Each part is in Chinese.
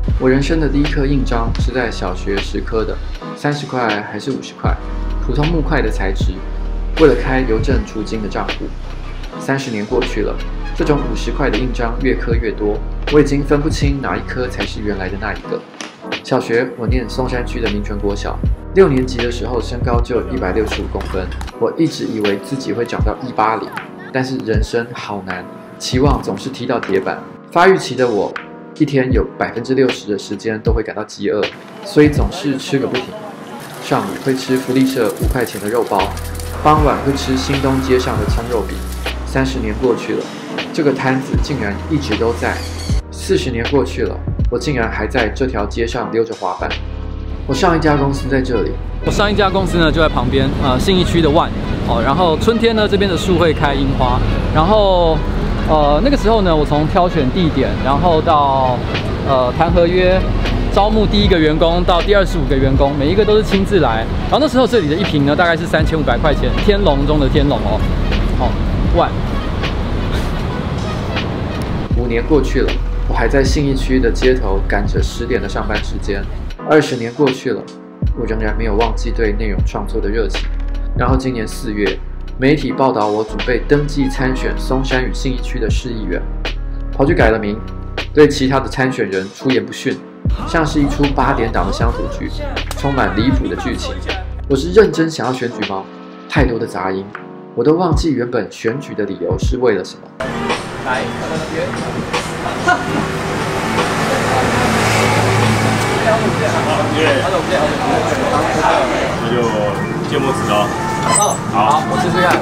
我人生的第一颗印章是在小学时刻的，30块还是50块，普通木块的材质，为了开邮政储金的账户。30年过去了，这种50块的印章越刻越多，我已经分不清哪一颗才是原来的那一个。小学我念松山区的民权国小，6年级的时候身高就165公分，我一直以为自己会长到180，但是人生好难，期望总是踢到铁板。发育期的我，一天有60%的时间都会感到饥饿，所以总是吃个不停。上午会吃福利社5块钱的肉包，傍晚会吃新东街上的葱肉饼。30年过去了，这个摊子竟然一直都在。40年过去了，我竟然还在这条街上溜着滑板。我上一家公司在这里， 我上一家公司呢就在旁边，信义区的万哦。然后春天呢，这边的树会开樱花。然后那个时候呢，我从挑选地点，然后到谈合约、招募第1个员工到第25个员工，每一个都是亲自来。然后那时候这里的一坪呢，大概是3500块钱，天龙中的天龙哦。好，万。 5年过去了，我还在信义区的街头赶着10点的上班时间。20年过去了，我仍然没有忘记对内容创作的热情。然后今年4月，媒体报道我准备登记参选松山与信义区的市议员，跑去改了名，对其他的参选人出言不逊，像是一出8点档的乡土剧，充满离谱的剧情。我是认真想要选举吗？太多的杂音，我都忘记原本选举的理由是为了什么。来，看到那边。 那就芥末紫刀。 好，我试试看。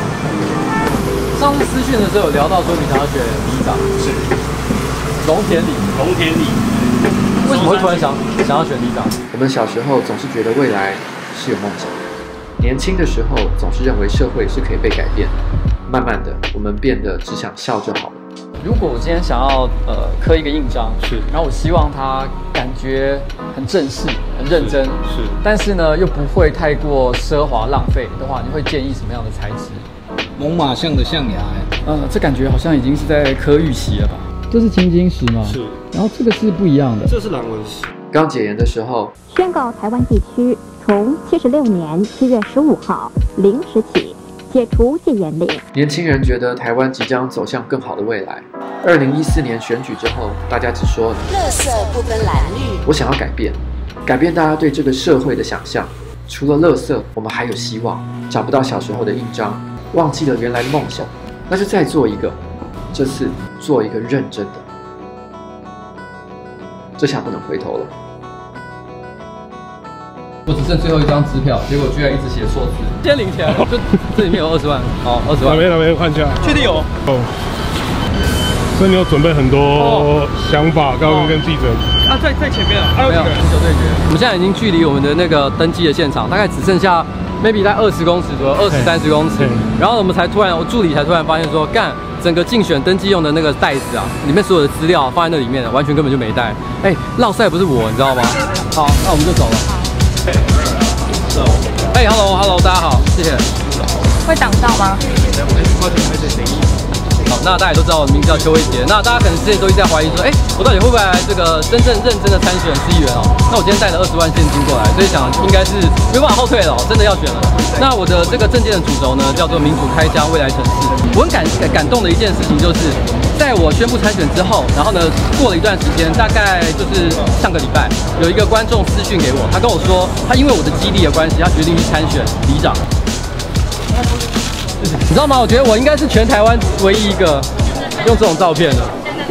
上次私讯的时候有聊到说你想要选里长，是龙田里。 龙田里， 为什么会突然想要选里长？ 我们小时候总是觉得未来是有梦想，年轻的时候总是认为社会是可以被改变，慢慢的我们变得只想笑就好了。 如果我今天想要刻一个印章，是，然后我希望它感觉很正式、很认真，是，但是呢又不会太过奢华浪费的话，你会建议什么样的材质？ 猛犸象的象牙， 这感觉好像已经是在刻玉玺了吧？这是青金石吗？是，然后这个是不一样的， 这是蓝纹石。 刚解严的时候， 宣告台湾地区从76年7月15号0时起解除戒严令。 年轻人觉得台湾即将走向更好的未来。2014年选举之后，大家只说垃圾不分蓝绿。 我想要改变大家对这个社会的想象。除了垃圾，我们还有希望。找不到小时候的印章，忘记了原来的梦想，那就再做一个。这次做一个认真的，这下不能回头了。 我只剩最后一张支票，结果居然一直写错字，先领钱，就这里面有20万，好，20万。 哪边看一下， 确定有？ 哦。所以你有准备很多想法，刚刚跟记者啊，在前面啊，没有19对决。我们现在已经距离我们的那个登记的现场，大概只剩下 maybe 在20公尺左右，20-30公尺。然后我助理才突然发现说，干，整个竞选登记用的那个袋子啊，里面所有的资料放在那里面的，完全根本就没带。哎，落赛不是我，你知道吗？好，那我们就走了。哎 ，hello， 大家好，谢谢。 会挡到吗？ 好，那大家都知道我的名字叫邱威杰。那大家可能之前都一直在怀疑说，我到底会不会来这个真正认真的参选市议员哦？那我今天带了20万现金过来，所以想应该是没办法后退了，真的要选了。那我的这个政见的主轴呢，叫做民主开疆未来城市。我很感动的一件事情就是，在我宣布参选之后，然后呢，过了一段时间，大概就是上个礼拜，有一个观众私讯给我，他跟我说，他因为我的激励的关系，他决定去参选里长。你知道吗？我觉得我应该是全台湾唯一一个用这种照片的。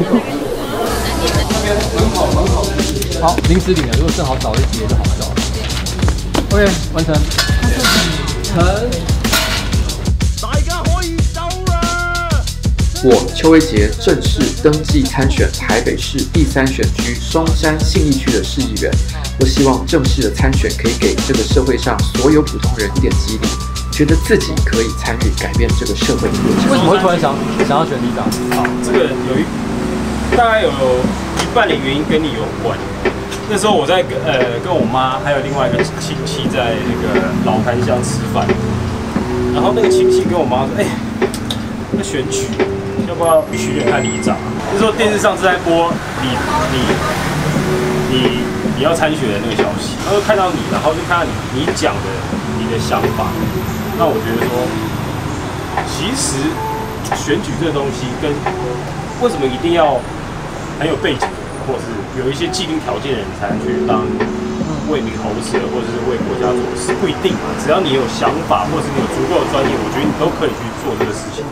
好，临时领了，如果正好找一节就好找。OK， 完成。成。 大家可以走啦！ 我邱威杰正式登记参选台北市第3选区松山信义区的市议员。我希望正式的参选可以给这个社会上所有普通人一点激励。觉得自己可以参与改变这个社会的过程。 为什么会突然想要选里长？ 好，这个大概有一半的原因跟你有关。那时候我在跟我妈还有另外一个亲戚在那个老坛乡吃饭，然后那个亲戚跟我妈说：“那选举要不要许愿看里长？”那时候电视上是在播你要参选的那个消息，他就看到你，然后就看到你讲的你的想法，那我觉得说，其实选举这个东西跟为什么一定要很有背景，或者是有一些既定条件的人才能去当为民喉舌，或者是为国家做事，不一定嘛。只要你有想法，或者是你有足够的专业，我觉得你都可以去做这个事情。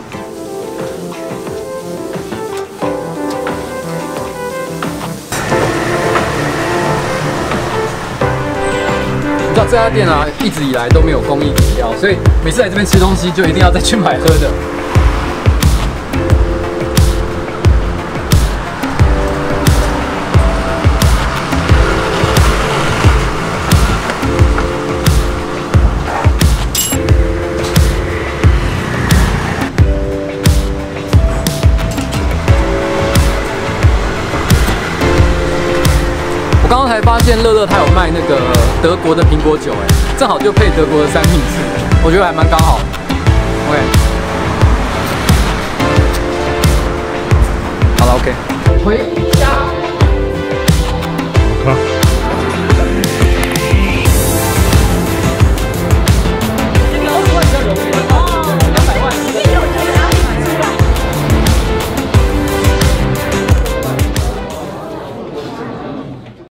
你知道这家店啊，一直以来都没有供应饮料，所以每次来这边吃东西就一定要再去买喝的。我刚刚才发现乐乐他有卖那个德国的苹果酒，正好就配德国的3明治，我觉得还蛮刚好。OK， 好了 ，OK， 回家。